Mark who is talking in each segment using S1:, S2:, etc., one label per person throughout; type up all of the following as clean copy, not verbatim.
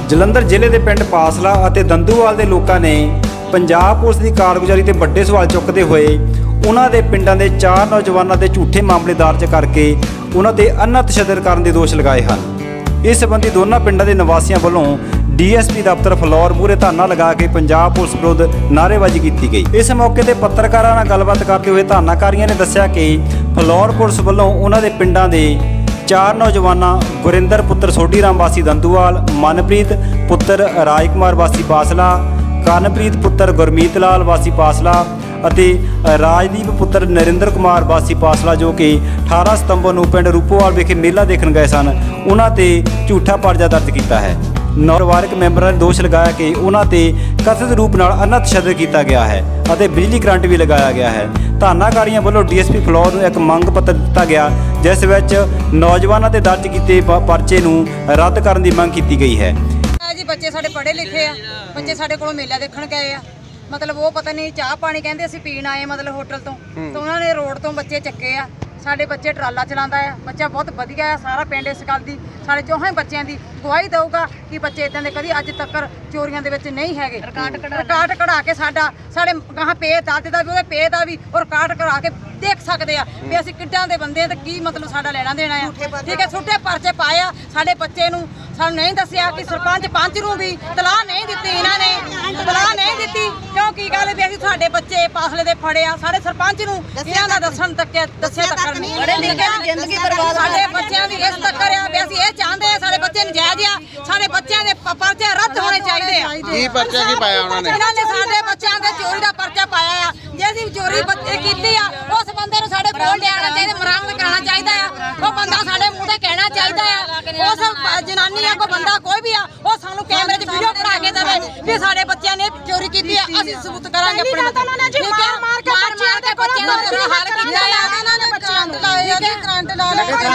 S1: ਜਲੰਧਰ ਜ਼ਿਲ੍ਹੇ ਦੇ ਪਿੰਡ ਪਾਸਲਾ ਅਤੇ ਦੰਦੂਵਾਲ ਦੇ ਲੋਕਾਂ ਨੇ ਪੰਜਾਬ ਪੁਲਿਸ ਦੀ ਕਾਰਗੁਜ਼ਾਰੀ ਤੇ ਵੱਡੇ ਸਵਾਲ ਚੁੱਕਦੇ ਹੋਏ ਉਹਨਾਂ ਦੇ ਪਿੰਡਾਂ ਦੇ 4 ਨੌਜਵਾਨਾਂ ਦੇ ਝੂਠੇ ਮਾਮਲੇ ਦਰਜ ਕਰਕੇ ਉਹਨਾਂ ਤੇ ਅੰਨ੍ਹਾ ਤਸ਼ੱਦਦ ਕਰਨ ਦੇ ਦੋਸ਼ ਲਗਾਏ ਹਨ। ਇਸ ਸੰਬੰਧੀ ਦੋਨਾਂ ਪਿੰਡਾਂ ਦੇ ਨਿਵਾਸੀਆਂ ਵੱਲੋਂ ਡੀਐਸਪੀ ਦਫ਼ਤਰ ਫਲੌਰ ਮੂਹਰੇ ਧਰਨਾ ਲਗਾ ਕੇ ਪੰਜਾਬ ਪੁਲਿਸ ਵਿਰੁੱਧ ਨਾਅਰੇਬਾਜ਼ੀ ਕੀਤੀ ਗਈ। ਇਸ ਮੌਕੇ ਤੇ ਪੱਤਰਕਾਰਾਂ ਨਾਲ ਗੱਲਬਾਤ ਕਰਦੇ ਹੋਏ ਧਰਨਾਕਾਰੀਆਂ ਨੇ ਦੱਸਿਆ ਕਿ ਫਲੌਰ ਪੁਲਿਸ ਵੱਲੋਂ ਉਹਨਾਂ ਦੇ ਪਿੰਡਾਂ ਦੇ 4 ਨੌਜਵਾਨਾਂ ਗੁਰਿੰਦਰ ਪੁੱਤਰ ਸੋਢੀ ਰਾਮ ਵਾਸੀ ਦੰਦੂਵਾਲ, ਮਨਪ੍ਰੀਤ ਪੁੱਤਰ ਰਾਜ ਕੁਮਾਰ ਵਾਸੀ ਪਾਸਲਾ, ਕਨਪ੍ਰੀਤ ਪੁੱਤਰ ਗੁਰਮੀਤ ਲਾਲ ਵਾਸੀ ਪਾਸਲਾ ਅਤੇ ਰਾਜਦੀਪ ਪੁੱਤਰ ਨਰਿੰਦਰ ਕੁਮਾਰ ਵਾਸੀ ਪਾਸਲਾ ਜੋ ਕਿ 18 ਸਤੰਬਰ ਨੂੰ ਪਿੰਡ ਰੂਪੋਵਾਲ ਵਿਖੇ ਮੇਲਾ ਦੇਖਣ ਗਏ ਸਨ, ਉਹਨਾਂ ਤੇ ਝੂਠਾ ਪਰਚਾ ਦਰਜ ਕੀਤਾ ਹੈ। ਪਰਿਵਾਰਕ ਮੈਂਬਰਾਂ ਨੇ ਦੋਸ਼ ਲਗਾਇਆ ਕਿ ਉਹਨਾਂ ਤੇ ਕਥਿਤ ਰੂਪ ਨਾਲ ਅੰਨ੍ਹਾ ਤਸ਼ੱਦਦ ਕੀਤਾ ਗਿਆ ਹੈ ਅਤੇ ਬਿਜਲੀ ਕਰੰਟ ਵੀ ਲਗਾਇਆ ਗਿਆ ਹੈ। ਧਰਨਾਕਾਰੀਆਂ ਵੱਲੋਂ ਡੀਐਸਪੀ ਫਲੌਰ ਨੂੰ ਇੱਕ ਮੰਗ ਪੱਤਰ ਦਿੱਤਾ ਗਿਆ ਜਿਸ ਵਿੱਚ ਨੌਜਵਾਨਾਂ ਤੇ ਦਰਜ ਕੀਤੇ ਪਰਚੇ ਨੂੰ ਰੱਦ ਕਰਨ ਦੀ ਮੰਗ ਕੀਤੀ ਗਈ ਹੈ।
S2: जी बच्चे साढ़े पढ़े लिखे आ, बच्चे साढ़े को मेला देखण गए आ, मतलब वो पता नहीं चाह पानी कहते असीं पीण आए मतलब होटल तो उन्होंने रोड तो बच्चे चक्के आ। साढ़े बच्चे ट्राला चलाता है, बच्चा बहुत वधिया है। सारा पिंड इस गल दी साढ़े चौहां बच्चों की गवाही देगा कि बच्चे इदां दे कदी अज तक चोरियां दे विच नहीं हैगे। रिकार्ड कढ़ा के साढ़े गाहां पे दादे दा भी उहदे पे दा भी और रिकार्ड कढ़ा के देख सकते हैं भी असीं किड्डां दे बंदे ते की मतलब साडा लेना देना है। ठीक है, छुट्टे परचे पाए आ साढ़े बच्चे नूं सानूं नहीं दस्सिया कि सरपंच पंच नूं भी तलाह नहीं दित्ती, इन्हां ने तलाह नहीं दित्ती क्यों की गल भी असीं साडे बच्चे पासले दे फड़े आ। साढ़े सरपंच नूं इन्हां दा दस्सण तक दस्से तक नहीं जिंदगी बर्बाद साडे बच्चों की इस तक्कर आ भी असीं ये चाहते हैं साडे बच्चे नजायज़ आ, साडे बच्चों के परचे रद्द होने चाहिए।
S3: की परचा की पाया उन्होंने?
S2: इन्हां ने साडे बच्चों के चोरी दा परचा पाया आ। जे असीं चोरी बच्चे कीती आ उस बंदे नूं साडे कोल लिआना चाहिए, बरामद कराना चाहिए आ। वो बंदा साडे मूंह ते कहना चाहिए आ। उस जनानी आ कोई बंदा कोई भी आ वो सानूं कैमरे 'च वीडियो बना के देवे भी साडे बच्चों ने चोरी कीती है, असीं सबूत करांगे अपने बच्चे। ठीक है, मार के बच्चों दा बुरा हाल कीता है। इन्हां ने बच्चों दा लाया कि करंट ला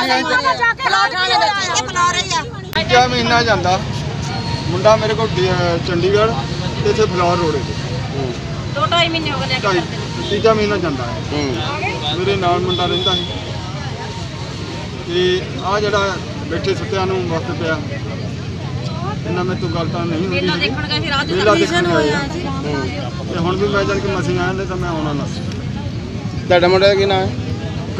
S2: के प्लाट थाने विच बना रही आ।
S4: क्या महीना जाता मुंडा मेरे को चंडीगढ़ ते इत्थे फलौर रोड ते
S2: 2-2.5 महीने हो गए
S4: तीजा महीना जाता है। मेरे नाल मुंडा रहिंदा है ते आ जिहड़ा बैठे सुत्तिआं नूं वक्त पिया इन्ना मैं तो गल तां नहीं हुंदी। मेला देखण गए रात दा कंडीशन होया जी ते हुण भी मैं जद कि मसीह आया तां मैं आउणा ना सी।
S3: ਤੁਹਾਡਾ ਮੁੰਡਾ ਦਾ ਕੀ ਨਾਮ ਹੈ?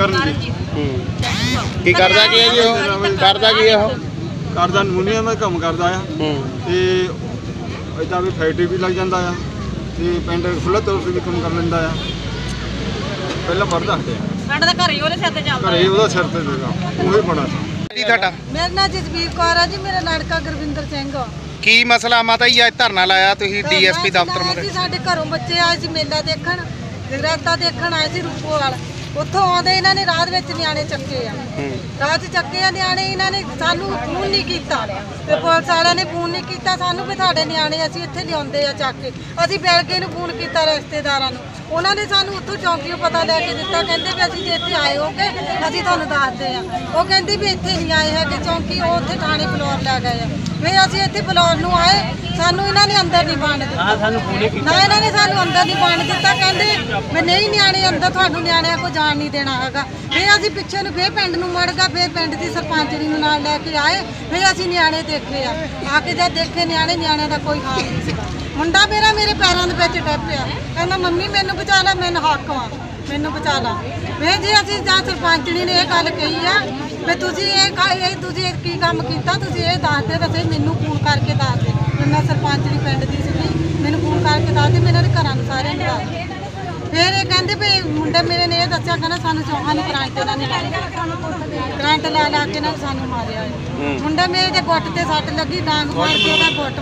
S4: करनजीत।
S3: ਕੀ ਕਰਦਾ ਕੀ ਹੈ ਜੀ ਉਹ? ਕਰਦਾ ਕੀ ਹੈ ਉਹ?
S4: करदा नमूनिया में काम करदा आ ते इदां भी फैक्ट्री भी लग जांदा आ ते पिंड खुला तौर ते भी काम कर लैंदा आ। ਪਹਿਲਾਂ ਪੜ੍ਹਦਾ ਹਟਿਆ
S2: ਸਾਡਾ ਤਾਂ ਘਰ ਹੀ ਉਹਦੇ ਸਿਰ ਤੇ ਚੱਲਦਾ
S4: ਘਰੇ ਉਹਦਾ ਸਿਰ ਤੇ ਦੇਗਾ ਉਹੀ ਬੜਾ ਸੀ।
S3: ਕੀ ਤੁਹਾਡਾ?
S2: ਮੇਰਾ ਨਾਂ ਜਸਵੀਰ ਕੌਰ ਆ ਜੀ, ਮੇਰਾ ਲੜਕਾ ਗੁਰਵਿੰਦਰ ਸਿੰਘ ਆ।
S3: ਕੀ ਮਸਲਾ ਮਾਤਾ ਜੀ ਅੱਜ ਧਰਨਾ ਲਾਇਆ ਤੁਸੀਂ ਡੀਐਸਪੀ ਦਫ਼ਤਰ ਮੂਹਰੇ?
S2: ਸਾਡੇ ਘਰੋਂ ਬੱਚੇ ਆਏ ਸੀ ਮੇਲਾ ਦੇਖਣ, ਜਗਰਾਤਾ ਦੇਖਣ ਆਏ ਸੀ ਰੂਪੋਵਾਲ। ਉੱਥੋਂ ਆਉਂਦੇ ਇਹਨਾਂ ਨੇ ਰਾਤ ਵਿੱਚ ਨਿਆਣੇ ਚੱਕੇ ਆ, ਰਾਤ ਚੱਕੇ ਆ ਨਿਆਣੇ। ਇਹਨਾਂ ਨੇ ਸਾਨੂੰ ਫੋਨ ਨਹੀਂ ਕੀਤਾ ਤੇ ਪੁਲਿਸ ਵਾਲਿਆਂ ਨੇ ਫੋਨ ਨਹੀਂ ਕੀਤਾ ਸਾਨੂੰ ਵੀ ਤੁਹਾਡੇ ਨਿਆਣੇ ਅਸੀਂ ਇੱਥੇ ਲਿਆਉਂਦੇ ਆ ਚੱਕ ਕੇ। ਅਸੀਂ ਬੈਲਕੇ ਨੂੰ ਫੋਨ ਕੀਤਾ ਰਿਸ਼ਤੇਦਾਰਾਂ ਨੂੰ, ਉਹਨਾਂ ਨੇ ਸਾਨੂੰ ਉੱਥੋਂ ਚੌਂਕੀਓ ਪਤਾ ਲੈ ਕੇ ਦਿੱਤਾ। ਕਹਿੰਦੇ ਵੀ ਅਸੀਂ ਜੇ ਇੱਥੇ ਆਏ ਹੋਗੇ ਅਸੀਂ ਤੁਹਾਨੂੰ ਦੱਸਦੇ ਆ। ਉਹ ਕਹਿੰਦੀ ਵੀ ਇੱਥੇ ਨਹੀਂ ਆਏ ਹੈਗੇ ਚੌਂਕੀ, ਉਹ ਉੱਥੇ ਥਾਣੇ ਫਲੌਰ ਲੈ ਗਏ ਆ। ਫਿਰ ਅਸੀਂ ਇੱਥੇ ਫਲੌਰ ਨੂੰ ਆਏ, ਸਾਨੂੰ ਇਹਨਾਂ ਨੇ ਅੰਦਰ ਨਹੀਂ ਵੜਨ ਦਿੱਤਾ। ਨਾ ਇਹਨਾਂ ਨੇ ਸਾਨੂੰ ਅੰਦਰ ਨਹੀਂ ਵੜਨ ਦਿੱਤਾ, ਕਹਿੰਦੇ ਮੈਂ ਨਹੀਂ ਨਿਆਣੇ ਅੰਦਰ ਤੁਹਾਨੂੰ ਨਿਆਣਿਆਂ ਕੋਲ ਜਾਣ ਨਹੀਂ ਦੇਣਾ ਹੈਗਾ। ਫਿਰ ਅਸੀਂ ਪਿੱਛੇ ਨੂੰ ਫਿਰ ਪਿੰਡ ਨੂੰ ਮੁੜ ਗਏ, ਫਿਰ ਪਿੰਡ ਦੀ ਸਰਪੰਚਣੀ ਨੂੰ ਨਾਲ ਲੈ ਕੇ ਆਏ। ਫਿਰ ਅਸੀਂ ਨਿਆਣੇ ਦੇਖੇ ਆ ਕੇ ਜਦ ਦੇਖੇ ਨਿਆਣਿਆਂ ਦਾ ਕੋਈ ਹਾਲ ਨਹੀਂ ਸੀਗਾ। ਮੁੰਡਾ ਮੇਰਾ ਮੇਰੇ ਪੈਰਾਂ ਦੇ ਵਿੱਚ ਡੱਪਿਆ, ਕਹਿੰਦਾ ਮੰਮੀ ਮੈਨੂੰ ਬਚਾ ਲੈ, ਮੈਨੂੰ ਹੱਕ ਵਾ, ਮੈਨੂੰ ਬਚਾ ਲਾ। ਫਿਰ ਜੀ ਅਸੀਂ ਜਾਂ ਸਰਪੰਚਣੀ ਨੇ ਇਹ ਗੱਲ ਕਹੀ ਆ ਵੀ ਤੁਸੀਂ ਤੁਸੀਂ ਕੀ ਕੰਮ ਕੀਤਾ, ਤੁਸੀਂ ਇਹ ਦੱਸਦੇ ਤਾਂ ਸਹੀ, ਮੈਨੂੰ ਫੋਨ ਕਰਕੇ ਦੱਸ ਦੇ। ਮੈਂ ਸਰਪੰਚਣੀ ਪਿੰਡ ਦੀ ਸੀਗੀ, ਮੈਨੂੰ ਫੋਨ ਕਰਕੇ ਦੱਸ ਦੇ, ਮੈਂ ਇਹਨਾਂ ਦੇ ਘਰਾਂ ਨੂੰ ਸਾਰਿਆਂ ਨੂੰ ਦੱਸ ਦੇ। ਫਿਰ ਇਹ ਕਹਿੰਦੇ ਵੀ ਮੁੰਡੇ ਮੇਰੇ ਨੇ ਇਹ ਦੱਸਿਆ ਕਹਿੰਦਾ ਸਾਨੂੰ ਚੌਹਾਂ ਨੂੰ ਕਰੰਟ ਇਹਨਾਂ ਨੇ ਲਾਇਆ, ਕਰੰਟ ਲਾ ਕੇ ਇਹਨਾਂ ਨੇ ਸਾਨੂੰ ਮਾਰਿਆ। ਮੁੰਡਾ ਮੇਰੇ ਦੇ ਗੁੱਟ ਤੇ ਸੱਟ ਲੱਗੀ, ਡਾਂਗ ਮਾਰ ਕੇ ਉਹਦਾ ਗੁੱਟ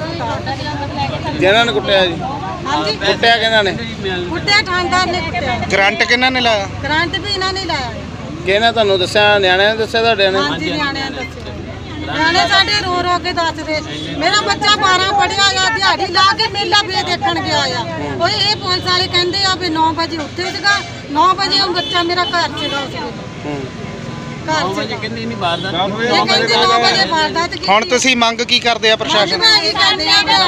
S2: ਮੂੰਹ
S3: ਜਿਹਨਾਂ ਨੇ ਕੁੱਟਿਆ ਜੀ?
S2: ਹਾਂਜੀ
S3: ਕੁੱਟਿਆ ਕਿਹਨਾਂ ਨੇ?
S2: ਕੁੱਟਿਆ ਠਾਂਡਾ ਨੇ ਕੁੱਟਿਆ।
S3: ਕਰੰਟ ਕਿਹਨਾਂ ਨੇ ਲਾਇਆ?
S2: ਕਰੰਟ ਵੀ ਇਹਨਾਂ ਨੇ ਲਾਇਆ।
S3: ਕਿਹਨਾਂ ਤੁਹਾਨੂੰ ਦੱਸਿਆ? ਨਿਆਣਿਆਂ ਨੇ ਦੱਸਿਆ ਤੁਹਾਡੇ ਨੇ?
S2: ਹਾਂਜੀ ਨਿਆਣਿਆਂ ਨੇ ਦੱਸਿਆ। ਨਿਆਣੇ ਸਾਡੇ ਰੋ ਕੇ ਦੱਸਦੇ ਮੇਰਾ ਬੱਚਾ 12 ਪੜ੍ਹਿਆ ਆ, ਦਿਹਾੜੀ ਲਾ ਕੇ ਮੇਲਾ ਫੇਰ ਦੇਖਣ ਗਿਆ ਆ। ਉਹ ਇਹ ਪੁਲਿਸ ਵਾਲੇ ਕਹਿੰਦੇ ਆ ਵੀ 9 ਵਜੇ ਉੱਥੇ ਸੀਗਾ, 9 ਵਜੇ ਉਹ ਬੱਚਾ ਮੇਰਾ ਘਰ ਸੀਗਾ ਉਸ ਵੇਲੇ। ਘਰ ਵਜੇ ਕਿੰਨੀ ਨਹੀਂ ਬਾਰਦਾ, ਇਹ ਕਹਿੰਦੇ 9 ਵਜੇ ਬਾਰਦਾ। ਤੇ
S3: ਹੁਣ ਤੁਸੀਂ ਮੰਗ ਕੀ ਕਰਦੇ ਆ ਪ੍ਰਸ਼ਾਸਨ?
S2: ਇਹ ਕਹਿੰਦੇ ਆ ਵੀ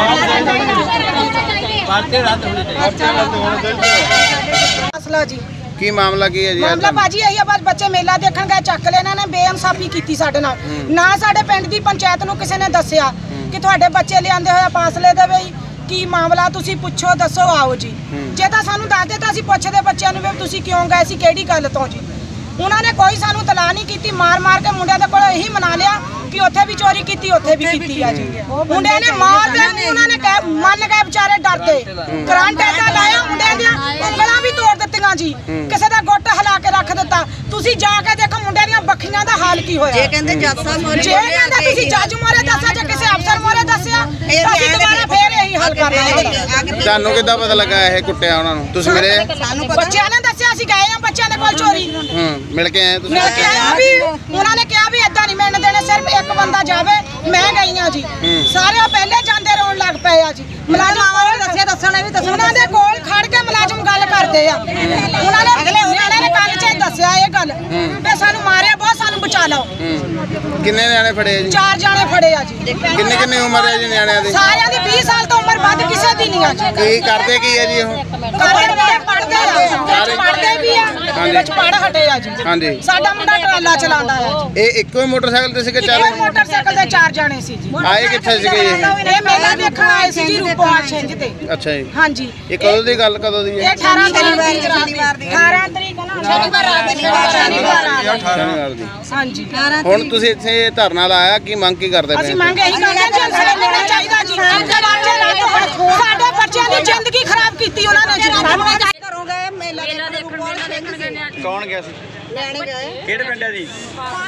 S2: ਪਰਚੇ ਰੱਦ ਹੋਣੇ ਚਾਹੀਦੇ। ਮਸਲਾ ਜੀ
S3: ਕੀ ਮਾਮਲਾ ਕੀ ਹੈ ਜੀ?
S5: ਮਾਮਲਾ ਭਾਜੀ ਇਹੀ ਆ, ਬਸ ਬੱਚੇ ਮੇਲਾ ਦੇਖਣ ਗਏ, ਚੱਕ ਲਿਆ ਇਹਨਾਂ ਨੇ, ਬੇਇਨਸਾਫੀ ਕੀਤੀ ਸਾਡੇ ਨਾਲ। ਨਾ ਸਾਡੇ ਪਿੰਡ ਦੀ ਪੰਚਾਇਤ ਨੂੰ ਕਿਸੇ ਨੇ ਦੱਸਿਆ ਕਿ ਤੁਹਾਡੇ ਬੱਚੇ ਲਿਆਂਦੇ ਹੋਏ ਪਾਸਲੇ ਦੇ ਬਈ ਕੀ ਮਾਮਲਾ, ਤੁਸੀਂ ਪੁੱਛੋ ਦੱਸੋ ਆਓ ਜੀ। ਜੇ ਤਾਂ ਸਾਨੂੰ ਦੱਸਦੇ ਤਾਂ ਅਸੀਂ ਪੁੱਛਦੇ ਬੱਚਿਆਂ ਨੂੰ ਵੀ ਤੁਸੀਂ ਕਿਉਂ ਗਏ ਸੀ, ਕਿਹੜੀ ਗੱਲ ਤੋਂ ਜੀ। ਉਹਨਾਂ ਨੇ ਕੋਈ ਸਾਨੂੰ ਤਲਾਹ ਨਹੀਂ ਕੀਤੀ, ਮਾਰ ਕੇ ਮੁੰਡਿਆਂ ਦੇ ਕੋਲ ਇਹੀ ਮਨਾ ਲਿਆ ਕਿ ਉੱਥੇ ਵੀ ਚੋਰੀ ਕੀਤੀ, ਉੱਥੇ ਵੀ ਕੀਤੀ ਆ ਜੀ। ਮੁੰਡਿਆਂ ਨੇ ਮਾਰ ਦੇ, ਉਹਨਾਂ ਨੇ ਮੰਨ ਗਏ ਵਿਚਾਰੇ ਡਰਦੇ। ਕਰੰਟ ਏਦਾਂ ਲਾਇਆ, ਮੁੰਡਿਆਂ ਦੀਆਂ ਉਂਗਲਾਂ ਵੀ ਤੋੜ ਦਿੱਤੀਆਂ ਜੀ, ਕਿਸੇ ਦਾ ਗੁੱਟ ਹਿਲਾ ਕੇ ਰੱਖ ਦਿੱਤਾ। ਤੁਸੀਂ ਜਾ ਕੇ ਦੇਖੋ ਮੁੰਡਿਆਂ ਦੀਆਂ ਬੱਖੀਆਂ ਦਾ ਹਾਲ ਕੀ ਹੋਇਆ। ਜੇ ਕਹਿੰਦੇ ਜੱਜ ਸਾਹਿਬ ਮੋਰੇ, ਜੇ ਕਹਿੰਦੇ ਤੁਸੀਂ ਜੱਜ ਮੋਰੇ ਦੱਸਿਆ ਜਾਂ ਕਿਸੇ ਅਫਸਰ ਮੋਰੇ ਦੱਸਿਆ, ਅਸੀਂ ਦੁਬਾਰਾ ਫੇਰ ਇਹੀ ਹੱਲ ਕਰਨਾ।
S3: ਤੁਹਾਨੂੰ ਕਿੱਦਾਂ ਪਤਾ ਲੱਗਾ ਇਹ ਕੁੱਟਿਆ ਉਹਨਾਂ ਨੂੰ? ਤੁਸੀਂ ਮਿਲੇ?
S5: ਬੱਚਿਆਂ ਨੇ ਦੱਸਿਆ, ਅਸੀਂ ਗਏ ਆ ਬੱਚਿਆਂ ਦੇ ਕੋਲ ਚੋਰੀ।
S3: ਮਿਲ ਕੇ ਆਏ ਤੁਸੀਂ?
S5: ਮਿਲ ਕੇ ਆਇਆ ਵੀ ਉਹਨਾਂ ਨੇ ਕਿਹਾ ਵੀ ਏਦਾਂ ਨਹੀਂ ਮਿਲਣ ਦੇਣੇ, ਸਿਰਫ ਇੱਕ ਬੰਦਾ ਜਾਵੇ। ਮੈਂ ਗਈ ਆ ਜੀ, ਸਾਰੇ ਪਹਿਲੇ ਜਾਂਦੇ ਰੋਣ ਲੱਗ ਪਏ ਆ ਜੀ। ਮੁਲਾਜ਼ਮ ਦੱਸਣਾ ਵੀ ਉਹਨਾਂ ਦੇ ਕੋਲ ਖੜ ਕੇ ਮੁਲਾਜ਼ਮ ਗੱਲ ਕਰਦੇ ਆ। ਉਹਨਾਂ ਨੇ ਕੱਲ ਚ ਦੱਸਿਆ ਇਹ ਗੱਲ ਵੀ ਸਾਨੂੰ ਮਾਰਿਆ ਬਹੁਤ, ਸਾਨੂੰ ਬਚਾ ਲਓ।
S3: ਕਿੰਨੇ ਨਿਆਣੇ ਫੜੇ ਜੀ?
S5: 4 ਜਾਣੇ ਫੜੇ ਆ ਜੀ।
S3: ਕਿੰਨੀ ਉਮਰ ਹੈ ਜੀ ਨਿਆਣਿਆਂ ਦੀ?
S5: ਸਾਰਿਆਂ ਦੀ 20 ਸਾਲ ਤੋਂ ਉਮਰ ਵੱਧ ਕਿਸੇ ਦੀ ਨਹੀਂ ਆ ਜੀ।
S3: ਕੀ ਕਰਦੇ ਕੀ ਹੈ ਜੀ ਉਹ?
S5: ਪੜਦੇ ਆ, ਪੜਦੇ ਵੀ ਆ, ਵਿੱਚ ਪੜ ਹਟੇ ਆ ਜੀ।
S3: ਹਾਂਜੀ।
S5: ਸਾਡਾ ਮੁੰਡਾ ਟਰਾਲਾ ਚਲਾਉਂਦਾ ਆ ਜੀ।
S3: ਇਹ ਇੱਕੋ ਹੀ ਮੋਟਰਸਾਈਕਲ ਤੇ ਸੀਗੇ?
S5: ਇਹ ਮੋਟਰਸਾਈਕਲ ਤੇ 4 ਜਾਣੇ ਸੀ ਜੀ।
S3: ਆਏ ਕਿੱਥੇ ਸੀਗੇ ਇਹ?
S5: ਇਹ ਮੇਲਾ ਦੇਖਣ ਆਏ ਸੀ ਜੀ, ਰੂਪੋਵਾਲ ਛਿੰਝ ਤੇ।
S3: ਅੱਛਾ ਜੀ।
S5: ਹਾਂਜੀ।
S3: ਇਹ ਕਦੋਂ ਦੀ ਗੱਲ, ਕਦੋਂ ਦੀ ਹੈ?
S5: ਇਹ 18 ਤਰੀਕ ਦੀ। 18 ਤਰੀਕ ਨਾ
S3: ਸ਼ਨੀਵਾਰ ਦੀ।
S5: ਹਾਂਜੀ।
S3: ਹੁਣ ਤੁਸੀਂ ਇੱਥੇ ਧਰਨਾ ਲਾਇਆ, ਕੀ ਮੰਗ ਕੀ ਕਰਦੇ ਪਏ?
S5: ਅਸੀਂ ਮੰਗ ਇਹੀ ਕਰਦੇ ਹਾਂ ਜੀ, ਇਨਸਾਫ ਮਿਲਣਾ ਚਾਹੀਦਾ ਜੀ। ਸਾਡੇ ਬੱਚਿਆਂ ਦੀ ਜ਼ਿੰਦਗੀ ਖਰਾਬ ਕੀਤੀ ਉਹਨਾਂ ਨੇ ਜੀ।
S6: ਘਰੋਂ ਗਏ ਮੇਲਾ ਦੇਖਣ ਗਏ।
S3: ਕੌਣ ਗਿਆ ਸੀ?
S6: ਲੈਣੇ ਗਏ।
S1: ਕਿਹੜੇ ਪਿੰਡ ਹੈ ਜੀ?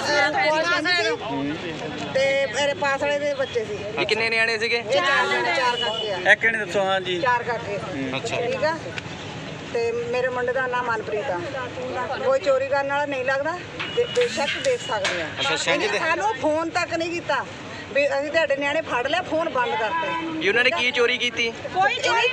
S6: ਤੇ ਮੇਰੇ ਪਾਸਲੇ ਦੇ ਬੱਚੇ ਸੀ।
S1: ਇਹ ਕਿੰਨੇ ਨਿਆਣੇ ਸੀਗੇ?
S6: 4 ਕਾਕੇ ਆ।
S1: ਇੱਕ ਨੇ ਦੱਸੋ। ਹਾਂ ਜੀ।
S6: 4 ਕਾਕੇ।
S3: ਅੱਛਾ।
S6: ਠੀਕ ਆ। ਤੇ ਮੇਰੇ ਮੁੰਡੇ ਦਾ ਨਾਮ ਮਨਪ੍ਰੀਤ ਆ। ਕੋਈ ਚੋਰੀ ਕਰਨ ਵਾਲਾ ਨਹੀਂ ਲੱਗਦਾ, ਬੇਸ਼ੱਕ ਦੇਖ ਸਕਦੇ ਆ। ਸਾਨੂੰ ਫੋਨ ਤੱਕ ਨਹੀਂ ਕੀਤਾ ਵੀ ਅਸੀਂ ਤੁਹਾਡੇ ਨਿਆਣੇ ਫੜ ਲਿਆ, ਫੋਨ ਬੰਦ ਕਰਤੇ
S1: ਜੀ। ਉਹਨਾਂ ਨੇ ਕੀ ਚੋਰੀ ਕੀਤੀ?
S6: ਕੋਈ ਚੋਰੀ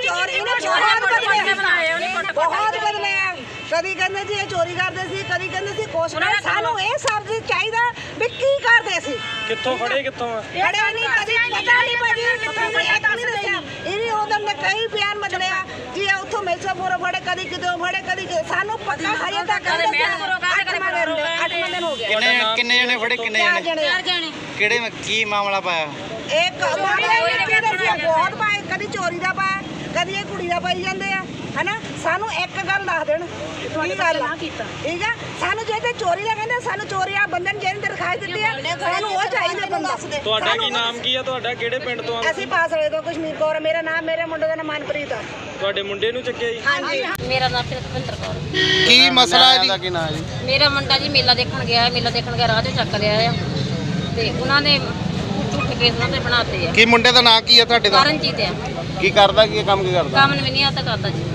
S6: ਬਹੁਤ ਬਦਲਿਆ। ਕਦੀ ਕਹਿੰਦੇ ਸੀ ਇਹ ਚੋਰੀ ਕਰਦੇ ਸੀ, ਕਦੀ ਕਹਿੰਦੇ ਸੀ ਕੁਛ ਨਹੀਂ। ਸਾਨੂੰ ਇਹ ਸਭ ਚਾਹੀਦਾ ਵੀ ਕੀ ਕਰਦੇ ਸੀ।
S1: ਕਿੱਥੋਂ ਫੜੇ, ਕਿੱਥੋਂ ਆ?
S6: ਫੜਿਆ ਨਹੀਂ, ਕਦੀ ਪਤਾ ਨਹੀਂ ਭਾਜੀ, ਪਤਾ ਨਹੀਂ ਦੱਸਿਆ। ਇਹਨੇ ਉਹਨਾਂ ਨੇ ਕਈ ਬਿਆਨ ਬਦਲਿਆ ਜੀ, ਇਹ ਉੱਥੋਂ ਮਿਰਜ਼ਾਪੁਰੋਂ ਫੜੇ, ਕਦੀ ਕਿਤੋਂ ਫੜੇ, ਕਦੀ ਸਾਨੂੰ ਪਤਾ ਹਜੇ ਤੱਕ 8 ਦਿਨ ਹੋ ਗਏ।
S3: ਕਿੰਨੇ ਜਣੇ ਫੜੇ? ਕਿੰਨੇ ਜਣੇ?
S6: 4 ਜਣੇ।
S3: ਕਿਹੜੇ, ਕੀ ਮਾਮਲਾ ਪਾਇਆ?
S6: ਇੱਕ ਬਹੁਤ ਪਾਏ, ਕਦੀ ਚੋਰੀ ਦਾ ਪਾਇਆ, ਕਦੀ ਇਹ ਕੁੜੀ ਦਾ ਪਾਈ ਜਾਂਦੇ ਆ, ਹਨਾ। ਸਾਨੂੰ ਇੱਕ ਗੱਲ ਦੱਸ ਦੇਣ, ਕੀ ਗੱਲ ਆ, ਠੀਕ ਆ। ਸਾਨੂੰ ਜੇ ਤੇ ਚੋਰੀ ਦਾ ਕਹਿੰਦੇ, ਸਾਨੂੰ ਚੋਰੀ ਆ ਬੰਦੇ ਨੇ ਜਿਹਨੇ ਦਰਖਾਸਤ ਦਿੱਤੀ ਆ, ਸਾਨੂੰ ਉਹ ਚਾਹੀਦਾ ਬੰਦਾ।
S1: ਤੁਹਾਡਾ ਕੀ ਨਾਮ ਕੀ ਆ? ਤੁਹਾਡਾ ਕਿਹੜੇ ਪਿੰਡ ਤੋਂ ਆ?
S6: ਅਸੀਂ ਪਾਸਲੇ ਤੋਂ, ਕਸ਼ਮੀਰ ਕੌਰ ਮੇਰਾ ਨਾਮ, ਮੇਰੇ ਮੁੰਡੇ ਦਾ ਨਾਮ ਮਨਪ੍ਰੀਤ ਆ।
S1: ਤੁਹਾਡੇ ਮੁੰਡੇ ਨੂੰ ਚੱਕਿਆ ਜੀ?
S6: ਹਾਂਜੀ।
S7: ਮੇਰਾ ਨਾਮ ਭਿੰਦਰ ਕੌਰ।
S3: ਕੀ ਮਸਲਾ ਹੈ ਜੀ? ਕੀ ਨਾਮ ਹੈ ਜੀ?
S7: ਮੇਰਾ ਮੁੰਡਾ ਜੀ ਮੇਲਾ ਦੇਖਣ ਗਿਆ, ਰਾਹ 'ਚੋਂ ਚੱਕ ਲਿਆ ਆ ਤੇ ਉਹਨਾਂ ਨੇ ਝੂਠੇ ਕੇਸ ਉਹਨਾਂ ਤੇ ਬਣਾਤੇ ਆ।
S3: ਕੀ ਮੁੰਡੇ ਦਾ ਨਾਂ ਕੀ ਹੈ ਤੁਹਾਡੇ ਦਾ?
S7: ਕਰਨਜੀਤ ਆ।
S3: ਕੀ ਕਰਦਾ, ਕੀ ਕੰਮ ਕੀ ਕਰਦਾ?
S7: ਕੰਮ ਨਹੀਂ ਆਦਾ ਕਰਦਾ ਜੀ।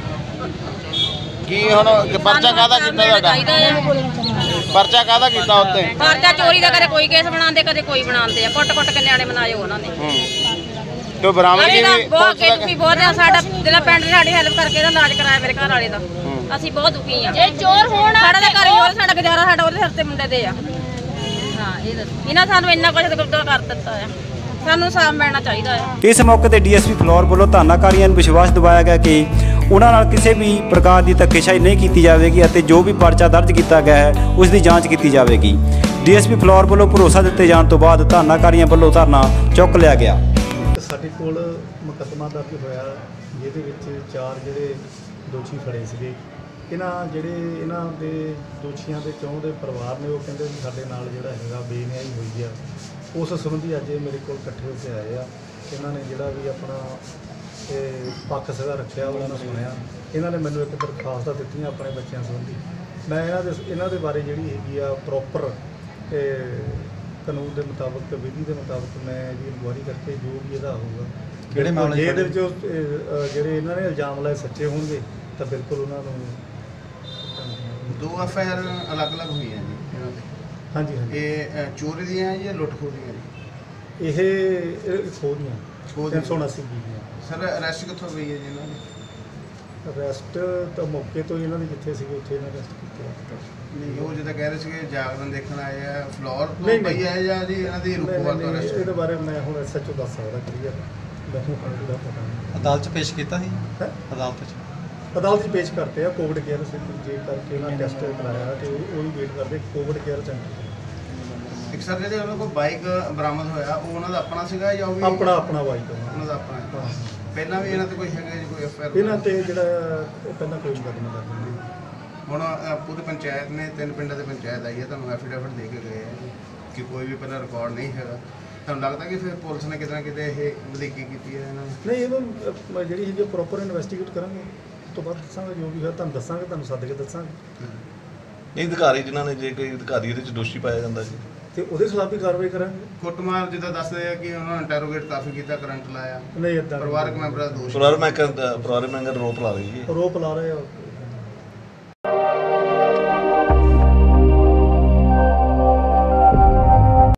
S3: ਕੀ ਹੁਣ ਪਰਚਾ ਕਾਹਦਾ ਕੀਤਾ ਤੁਹਾਡਾ? ਪਰਚਾ ਕਾਹਦਾ ਕੀਤਾ ਉੱਤੇ?
S7: ਪਰਚਾ ਚੋਰੀ ਦਾ, ਕਦੇ ਕੋਈ ਕੇਸ ਬਣਾਉਂਦੇ, ਕਦੇ ਕੋਈ ਬਣਾਉਂਦੇ ਆ। ਕੁੱਟ ਕੇ ਨਿਆਣੇ ਬਣਾਏ ਉਹਨਾਂ ਨੇ।
S3: ਤੇ ਬਰਾਮਦਗੀ ਵੀ
S7: ਬਹੁਤ ਕੇਸ ਵੀ ਬਹੁਤ ਆ। ਸਾਡਾ ਜਿਹੜਾ ਪਿੰਡ ਨੇ ਸਾਡੀ ਹੈਲਪ ਕਰਕੇ ਇਹਦਾ ਇਲਾਜ ਕਰਾਇਆ ਮੇਰੇ ਘਰ ਵਾਲੇ ਦਾ। ਅਸੀਂ ਬਹੁਤ ਦੁਖੀ ਆ। ਜੇ ਚੋਰ ਹੋਣ ਸਾਡਾ ਤਾਂ ਘਰ ਹੀ ਹੋਰ, ਸਾਡਾ ਗੁਜ਼ਾਰਾ ਸਾਡਾ ਉਹਦੇ ਸਿਰ ਤੇ ਮੁੰਡੇ ਦੇ ਆ। ਹਾਂ, ਇਹਨਾਂ ਸਾਨੂੰ ਇੰਨਾ ਕੁਝ ਕਰ ਦਿੱਤਾ ਆ। ਸਾਨੂੰ ਸਾਫ ਮਿਲਣਾ ਚਾਹੀਦਾ ਹੈ।
S1: ਇਸ ਮੌਕੇ ਤੇ ਡੀਐਸਪੀ ਫਲੋਰ ਵੱਲੋਂ ਧਾਰਨਾਕਾਰੀਆਂ ਨੂੰ ਵਿਸ਼ਵਾਸ ਦਿਵਾਇਆ ਗਿਆ ਕਿ ਉਹਨਾਂ ਨਾਲ ਕਿਸੇ ਵੀ ਪ੍ਰਕਾਰ ਦੀ ਧੱਕੇਸ਼ਾਹੀ ਨਹੀਂ ਕੀਤੀ ਜਾਵੇਗੀ ਅਤੇ ਜੋ ਵੀ ਪਰਚਾ ਦਰਜ ਕੀਤਾ ਗਿਆ ਹੈ ਉਸ ਦੀ ਜਾਂਚ ਕੀਤੀ ਜਾਵੇਗੀ। ਡੀਐਸਪੀ ਫਲੋਰ ਵੱਲੋਂ ਭਰੋਸਾ ਦਿੱਤੇ ਜਾਣ ਤੋਂ ਬਾਅਦ ਧਾਰਨਾਕਾਰੀਆਂ ਵੱਲੋਂ ਧਰਨਾ ਚੁੱਕ ਲਿਆ ਗਿਆ।
S8: ਸਾਡੇ ਕੋਲ ਮੁਕੱਦਮਾ ਦਰਜ ਹੋਇਆ, ਜਿਹਦੇ ਵਿੱਚ 4 ਜਿਹੜੇ ਦੋਸ਼ੀ ਫੜੇ ਸੀਗੇ। ਇਹਨਾਂ ਦੇ ਦੋਸ਼ੀਆਂ ਦੇ 4 ਦੇ ਪਰਿਵਾਰ ਨੇ, ਉਹ ਕਹਿੰਦੇ ਵੀ ਸਾਡੇ ਨਾਲ ਜਿਹੜਾ ਹੈਗਾ ਬੇਨਿਆਈ ਹੋਈ ਆ। ਉਸ ਸੰਬੰਧੀ ਅੱਜ ਮੇਰੇ ਕੋਲ ਇਕੱਠੇ ਹੋ ਕੇ ਆਏ ਆ। ਇਹਨਾਂ ਨੇ ਜਿਹੜਾ ਵੀ ਆਪਣਾ ਪੱਖ ਸੀਗਾ ਰੱਖਿਆ, ਉਹਨਾਂ ਨੂੰ ਸੁਣਿਆ। ਇਹਨਾਂ ਨੇ ਮੈਨੂੰ ਇੱਕ ਦਰਖਾਸਤਾਂ ਦਿੱਤੀਆਂ ਆਪਣੇ ਬੱਚਿਆਂ ਸੰਬੰਧੀ। ਮੈਂ ਇਹਨਾਂ ਦੇ ਬਾਰੇ ਜਿਹੜੀ ਹੈਗੀ ਆ ਪ੍ਰੋਪਰ ਕਾਨੂੰਨ ਦੇ ਮੁਤਾਬਕ, ਵਿਧੀ ਦੇ ਮੁਤਾਬਕ ਮੈਂ ਇਹਦੀ ਇਨਕੁਆਇਰੀ ਕਰਕੇ ਜੋ ਵੀ ਇਹਦਾ ਹੋਊਗਾ, ਜਿਹੜੇ ਮਾਮਲੇ ਇਹਦੇ ਵਿੱਚ ਜਿਹੜੇ ਇਹਨਾਂ ਨੇ ਇਲਜ਼ਾਮ ਲਾਏ ਸੱਚੇ ਹੋਣਗੇ ਤਾਂ ਬਿਲਕੁਲ ਉਹਨਾਂ ਨੂੰ
S9: 2 ਐਫਆਈਆਰ ਅਲੱਗ-ਅਲੱਗ ਹੋਈਆਂ ਜੀ ਇਹਨਾਂ ਦੇ।
S8: ਹਾਂਜੀ ਹਾਂਜੀ।
S9: ਇਹ ਚੋਰੀ ਦੀਆਂ ਜਾਂ ਲੁੱਟ ਖੋਹ ਦੀਆਂ ਜੀ?
S8: ਇਹ ਖੋਹ ਦੀਆਂ 379 ਦੀਆਂ।
S9: ਸਰ ਅਰੈਸਟ ਕਿੱਥੋਂ ਗਈ ਹੈ ਜੀ ਇਹਨਾਂ ਦੀ?
S8: ਅਰੈਸਟ ਤਾਂ ਮੌਕੇ ਤੋਂ ਇਹਨਾਂ ਦੇ ਜਿੱਥੇ ਸੀਗੇ ਉੱਥੇ ਇਹਨਾਂ ਅਰੈਸਟ ਕੀਤਾ।
S9: ਨਹੀਂ, ਉਹ ਜਿੱਦਾਂ ਕਹਿ ਰਹੇ ਸੀਗੇ ਜਾਗਰਣ ਦੇਖਣ ਆਏ ਆ, ਫਲੋਰ ਤੋਂ ਪਈ ਹੈ ਜਾਂ ਜੀ ਇਹਨਾਂ ਦੀ ਰੂਪੋਵਾਲ ਤੋਂ ਅਰੈਸਟ?
S8: ਇਹਦੇ ਬਾਰੇ ਮੈਂ ਹੁਣ SHO ਦੱਸ ਸਕਦਾ ਕਲੀਅਰ, ਮੈਨੂੰ ਹੁਣ ਇਹਦਾ ਪਤਾ ਨਹੀਂ।
S10: ਅਦਾਲਤ 'ਚ ਪੇਸ਼ ਕੀਤਾ ਸੀ? ਅਦਾਲਤ 'ਚ
S8: ਅਦਾਲਤ 'ਚ ਪੇਸ਼ ਕਰਤੇ ਆ ਕੋਵਿਡ ਕੇਅਰ ਜੇ ਕਰਕੇ ਉਹਨਾਂ ਟੈਸਟ ਕਰਾਇਆ ਤੇ ਉਹ ਵੀ ਵੇਟ ਕਰਦੇ ਕੋਵਿਡ ਕੇਅਰ ਸੈਂਟਰ।
S9: ਇੱਕ ਸਰ ਜਿਹੜੇ ਉਹਨਾਂ ਕੋਲ ਬਾਈਕ ਬਰਾਮਦ ਹੋਇਆ ਉਹ ਉਹਨਾਂ ਦਾ ਆਪਣਾ ਸੀਗਾ ਜਾਂ ਉਹ ਵੀ
S8: ਆਪਣਾ ਬਾਈਕ
S9: ਉਹਨਾਂ ਦਾ ਆਪਣਾ? ਪਹਿਲਾਂ ਵੀ ਇਹਨਾਂ ਤੇ ਕੋਈ ਹੈਗਾ ਜੀ ਕੋਈ ਐਫਆਈਆਰ?
S8: ਇਹਨਾਂ ਤੇ ਜਿਹੜਾ ਪਹਿਲਾਂ ਕੋਈ ਮੁਕੱਦਮਾ ਦਰਜ ਨਹੀਂ।
S9: ਹੁਣ ਪੂਰੀ ਪੰਚਾਇਤ ਨੇ 3 ਪਿੰਡਾਂ ਦੇ ਪੰਚਾਇਤ ਆਈ ਹੈ ਤੁਹਾਨੂੰ ਐਫੀਡੇਵਿਟ ਦੇ ਕੇ ਗਏ ਆ ਕਿ ਕੋਈ ਵੀ ਪਹਿਲਾਂ ਰਿਕਾਰਡ ਨਹੀਂ ਹੈਗਾ। ਤੁਹਾਨੂੰ ਲੱਗਦਾ ਕਿ ਫਿਰ ਪੁਲਿਸ ਨੇ ਕਿਤੇ ਨਾ ਕਿਤੇ ਇਹ ਵਧੀਕੀ ਕੀਤੀ ਹੈ ਇਹਨਾਂ ਨੇ?
S8: ਨਹੀਂ ਇਹਨੂੰ ਜਿਹੜੀ ਹੈਗੀ ਪ੍ਰੋਪਰ ਇਨਵੈਸਟੀਗੇਟ ਕਰਾਂਗੇ ਉਸ ਤੋਂ ਬਾਅਦ ਦੱਸਾਂਗੇ ਜੋ ਵੀ ਹੋਇਆ ਤੁਹਾਨੂੰ ਦੱਸਾਂਗੇ ਤੁਹਾਨੂੰ ਸੱਦ ਕੇ ਦੱਸਾਂਗੇ।
S10: ਇਹ ਅਧਿਕਾਰੀ ਜਿਨ੍ਹਾਂ ਨੇ ਜੇ ਕੋਈ ਅਧਿਕਾਰੀ ਇਹਦੇ 'ਚ ਦੋਸ਼ੀ ਪਾਇਆ ਜਾਂਦਾ ਜੀ
S8: ਤੇ ਉਹਦੇ ਖਿਲਾਫ ਵੀ ਕਾਰਵਾਈ ਕਰਾਂਗੇ।
S9: ਕੁੱਟਮਾਰ ਜਿੱਦਾਂ ਦੱਸਦੇ ਆ ਕਿ ਉਹਨਾਂ ਨੇ ਇੰਟਰੋਗੇਟ ਕਾਫੀ ਕੀਤਾ ਕਰੰਟ ਲਾਇਆ
S8: ਨਹੀਂ ਇਦਾਂ
S9: ਪਰਿਵਾਰਕ ਮੈਂਬਰਾਂ ਦਾ ਦੋਸ਼
S10: ਪਰਿਵਾਰਕ ਮੈਂਬਰ ਆਰੋਪ ਲਾ ਰਹੀ ਜੀ
S8: ਆਰੋਪ ਲਾ ਰਹੇ ਆ